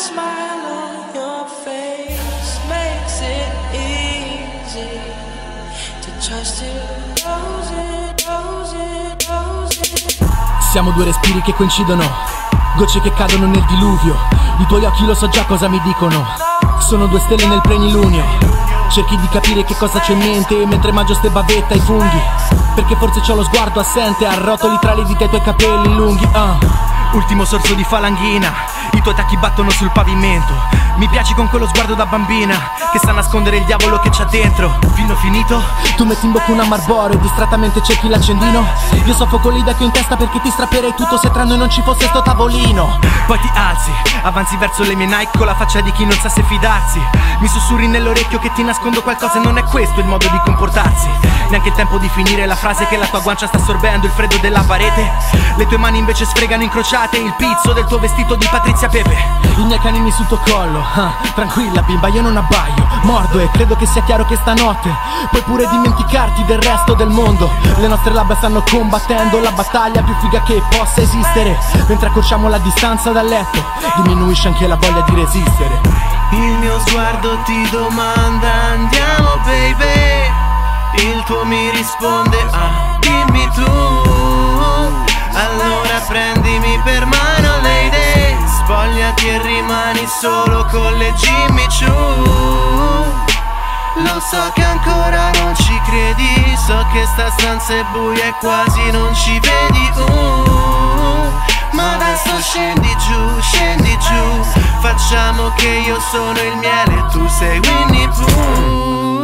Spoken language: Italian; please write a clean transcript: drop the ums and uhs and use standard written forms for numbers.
smile on your face makes it easy to trust you. Siamo due respiri che coincidono, gocce che cadono nel diluvio. I tuoi occhi lo so già cosa mi dicono. Sono due stelle nel plenilunio. Cerchi di capire che cosa c'è in mente mentre mangio ste bavette ai funghi. Perché forse c'ho lo sguardo assente, arrotoli tra le dita i tuoi capelli lunghi. Ultimo sorso di falanghina, i tuoi tacchi battono sul pavimento. Mi piaci con quello sguardo da bambina che sa nascondere il diavolo che c'ha dentro. Vino finito? Tu metti in bocca una Marlboro e distrattamente cerchi l'accendino. Io soffoco l'idea che ho in testa perché ti strapperei tutto se tra noi non ci fosse sto tavolino. Poi ti alzi, avanzi verso le mie Nike con la faccia di chi non sa se fidarsi. Mi sussurri nell'orecchio che ti nascondo qualcosa e non è questo il modo di comportarsi. Neanche il tempo di finire la frase che la tua guancia sta assorbendo il freddo della parete. Le tue mani invece sfregano incrociate il pizzo del tuo vestito di Patrizia Pepe. I miei canini sul tuo collo, tranquilla bimba, io non abbaio, mordo e credo che sia chiaro che stanotte puoi pure dimenticarti del resto del mondo. Le nostre labbra stanno combattendo la battaglia più figa che possa esistere. Mentre accorciamo la distanza dal letto, diminuisce anche la voglia di resistere. Il mio sguardo ti domanda andiamo baby, il tuo mi risponde dimmi tu. Allora prendimi per mano lady, spogliati e rimani solo con le Jimmy Choo. Lo so che ancora non ci credi, so che sta stanza è buia e quasi non ci vedi ma adesso scendi giù, facciamo che io sono il miele e tu sei Winnie Pooh.